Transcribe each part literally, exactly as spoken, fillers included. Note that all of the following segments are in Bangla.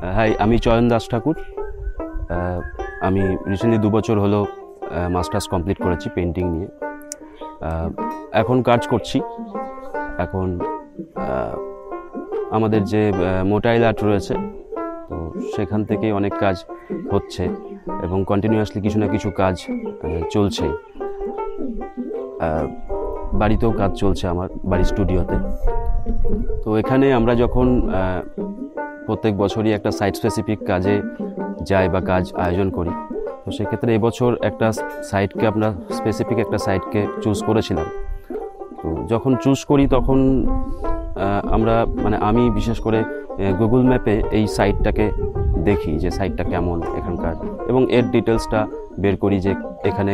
হাই, আমি চয়ন দাস ঠাকুর। আমি রিসেন্টলি দু বছর হলো মাস্টার্স কমপ্লিট করেছি পেন্টিং নিয়ে। এখন কাজ করছি। এখন আমাদের যে মোটাইল আর্ট রয়েছে, তো সেখান থেকেই অনেক কাজ হচ্ছে এবং কন্টিনিউয়াসলি কিছু না কিছু কাজ চলছে। বাড়িতেও কাজ চলছে আমার বাড়ির স্টুডিওতে। তো এখানে আমরা যখন প্রত্যেক বছরই একটা সাইট স্পেসিফিক কাজে যাই বা কাজ আয়োজন করি, তো সেক্ষেত্রে এবছর একটা সাইটকে আমরা স্পেসিফিক একটা সাইটকে চুজ করেছিলাম। তো যখন চুজ করি তখন আমরা মানে আমি বিশেষ করে গুগল ম্যাপে এই সাইটটাকে দেখি যে সাইটটা কেমন এখানকার, এবং এর ডিটেলসটা বের করি যে এখানে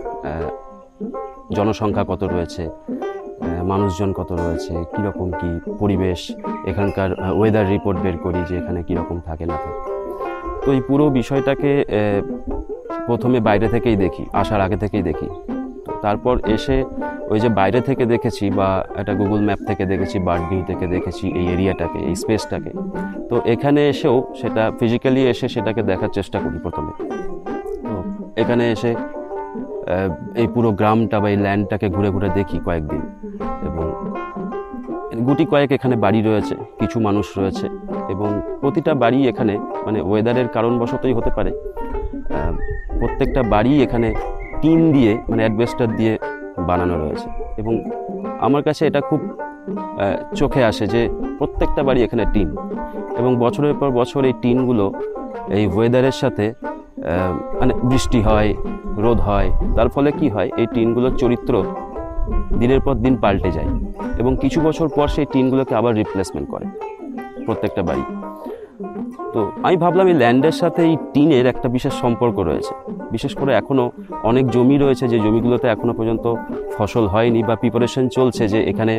জনসংখ্যা কত রয়েছে, মানুষজন কত রয়েছে, কীরকম কী পরিবেশ, এখানকার ওয়েদার রিপোর্ট বের করি যে এখানে কীরকম থাকে না থাকে। তো এই পুরো বিষয়টাকে প্রথমে বাইরে থেকেই দেখি, আসার আগে থেকেই দেখি। তো তারপর এসে ওই যে বাইরে থেকে দেখেছি বা একটা গুগল ম্যাপ থেকে দেখেছি, বার্ড ভিউ থেকে দেখেছি এই এরিয়াটাকে, এই স্পেসটাকে, তো এখানে এসেও সেটা ফিজিক্যালি এসে সেটাকে দেখার চেষ্টা করি প্রথমে। তো এখানে এসে এই পুরো গ্রামটা বা এই ল্যান্ডটাকে ঘুরে ঘুরে দেখি কয়েকদিন, এবং গুটি কয়েক এখানে বাড়ি রয়েছে, কিছু মানুষ রয়েছে, এবং প্রতিটা বাড়ি এখানে মানে ওয়েদারের কারণবশতই হতে পারে, প্রত্যেকটা বাড়ি এখানে টিন দিয়ে মানে অ্যাডবেস্টার দিয়ে বানানো রয়েছে। এবং আমার কাছে এটা খুব চোখে আসে যে প্রত্যেকটা বাড়ি এখানে টিন, এবং বছরের পর বছর এই টিনগুলো এই ওয়েদারের সাথে মানে বৃষ্টি হয়, রোদ হয়, তার ফলে কি হয়, এই টিনগুলোর চরিত্র দিনের পর দিন পাল্টে যায়, এবং কিছু বছর পর সেই টিনগুলোকে আবার রিপ্লেসমেন্ট করে প্রত্যেকটা বাড়ি। তো আমি ভাবলাম এই ল্যান্ডের সাথে এই টিনের একটা বিশেষ সম্পর্ক রয়েছে। বিশেষ করে এখনও অনেক জমি রয়েছে যে জমিগুলোতে এখনও পর্যন্ত ফসল হয়নি বা প্রিপারেশন চলছে যে এখানে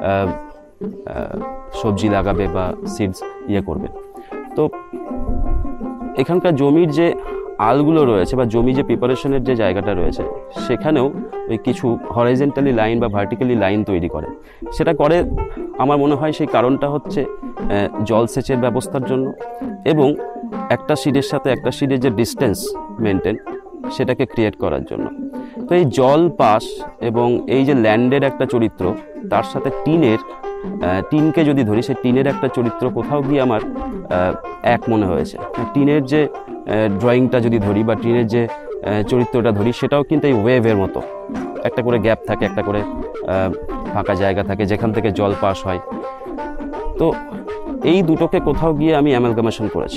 সবজি লাগাবে বা সিডস ইয়ে করবে। তো এখানকার জমির যে আলগুলো রয়েছে বা জমি যে প্রিপারেশনের যে জায়গাটা রয়েছে, সেখানেও ওই কিছু হরাইজেন্টালি লাইন বা ভার্টিক্যালি লাইন তৈরি করে। সেটা করে আমার মনে হয় সেই কারণটা হচ্ছে জলসেচের ব্যবস্থার জন্য, এবং একটা সিডের সাথে একটা সিডের যে ডিস্টেন্স মেনটেন সেটাকে ক্রিয়েট করার জন্য। তো এই জল পাস এবং এই যে ল্যান্ডের একটা চরিত্র, তার সাথে টিনের টিনকে যদি ধরি, সেই টিনের একটা চরিত্র কোথাও গিয়ে আমার এক মনে হয়েছে। টিনের যে ড্রয়িংটা যদি ধরি বা টিনের যে চরিত্রটা ধরি, সেটাও কিন্তু এই ওয়েভের মতো, একটা করে গ্যাপ থাকে, একটা করে ফাঁকা জায়গা থাকে যেখান থেকে জল পাস হয়। তো এই দুটোকে কোথাও গিয়ে আমি অ্যামালগামেশন করেছি।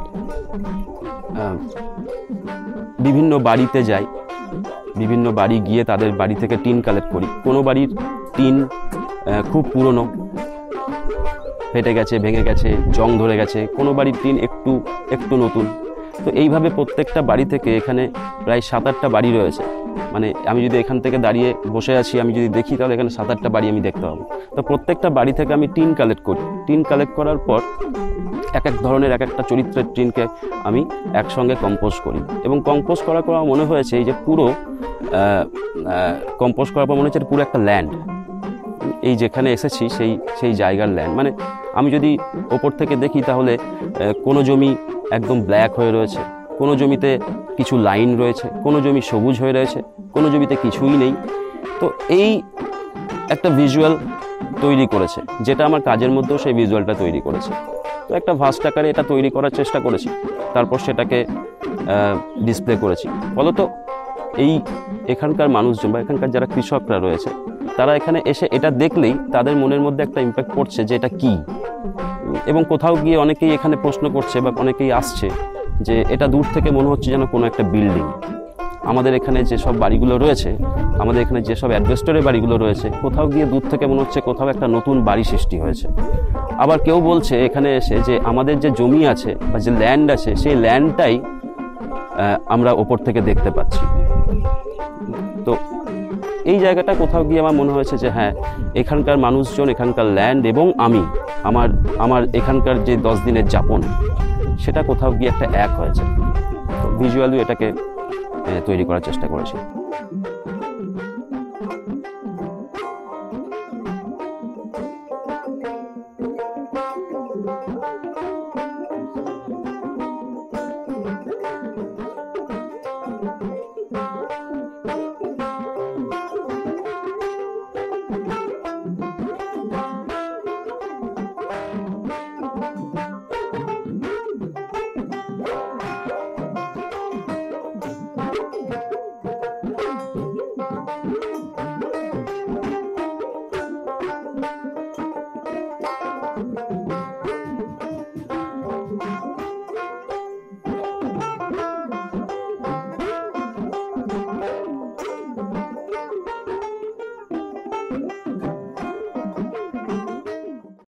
বিভিন্ন বাড়িতে যাই, বিভিন্ন বাড়ি গিয়ে তাদের বাড়ি থেকে টিন কালেক্ট করি। কোনো বাড়ির টিন খুব পুরনো, ফেটে গেছে, ভেঙে গেছে, জং ধরে গেছে, কোনো বাড়ির টিন একটু একটু নতুন। তো এইভাবে প্রত্যেকটা বাড়ি থেকে এখানে প্রায় সাত আটটা বাড়ি রয়েছে। মানে আমি যদি এখান থেকে দাঁড়িয়ে বসে আছি, আমি যদি দেখি তাহলে এখানে সাত আটটা বাড়ি আমি দেখতে পাবো। তো প্রত্যেকটা বাড়ি থেকে আমি টিন কালেক্ট করি। টিন কালেক্ট করার পর এক এক ধরনের এক একটা চরিত্রের টিনকে আমি একসঙ্গে কম্পোজ করি, এবং কম্পোজ করার পর আমার মনে হয়েছে এই যে পুরো কম্পোজ করার পর মনে হচ্ছে পুরো একটা ল্যান্ড, এই যেখানে এসেছি সেই সেই জায়গার ল্যান্ড। মানে আমি যদি ওপর থেকে দেখি তাহলে কোনো জমি একদম ব্ল্যাক হয়ে রয়েছে, কোনো জমিতে কিছু লাইন রয়েছে, কোনো জমি সবুজ হয়ে রয়েছে, কোনো জমিতে কিছুই নেই। তো এই একটা ভিজুয়াল তৈরি করেছে, যেটা আমার কাজের মধ্যেও সেই ভিজুয়ালটা তৈরি করেছে। তো একটা ভাস্ট আকারে এটা তৈরি করার চেষ্টা করেছি, তারপর সেটাকে ডিসপ্লে করেছি। ফলত এই এখানকার মানুষজন বা এখানকার যারা কৃষকরা রয়েছে, তারা এখানে এসে এটা দেখলেই তাদের মনের মধ্যে একটা ইম্প্যাক্ট পড়ছে যে এটা কী, এবং কোথাও গিয়ে অনেকেই এখানে প্রশ্ন করছে বা অনেকেই আসছে যে এটা দূর থেকে মনে হচ্ছে যেন কোনো একটা বিল্ডিং। আমাদের এখানে যেসব বাড়িগুলো রয়েছে, আমাদের এখানে যেসব অ্যাডভেস্টরের বাড়িগুলো রয়েছে, কোথাও গিয়ে দূর থেকে মনে হচ্ছে কোথাও একটা নতুন বাড়ি সৃষ্টি হয়েছে। আবার কেউ বলছে এখানে এসে যে আমাদের যে জমি আছে বা যে ল্যান্ড আছে, সেই ল্যান্ডটাই আমরা ওপর থেকে দেখতে পাচ্ছি। তো এই জায়গাটা কোথাও গিয়ে আমার মনে হয়েছে যে হ্যাঁ, এখানকার মানুষজন, এখানকার ল্যান্ড এবং আমি, আমার আমার এখানকার যে দশ দিনের যাপন, সেটা কোথাও গিয়ে একটা এক হয়েছে। তো ভিজুয়ালি এটাকে তৈরি করার চেষ্টা করেছি।